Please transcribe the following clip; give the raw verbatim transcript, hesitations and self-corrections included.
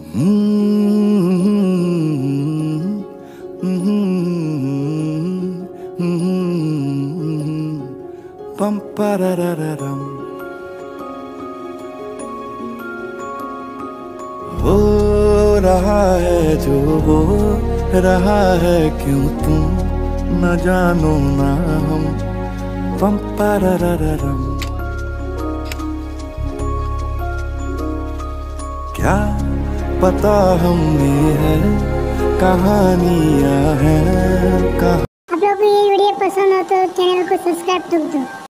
पम पररररम हो रहा है जो हो रहा है, क्यों तुम न जानो ना हम। पम पररररम क्या पता हमने है कहानियां हैं कहा। आप लोगों को ये वीडियो पसंद हो तो चैनल को सब्सक्राइब कर दो।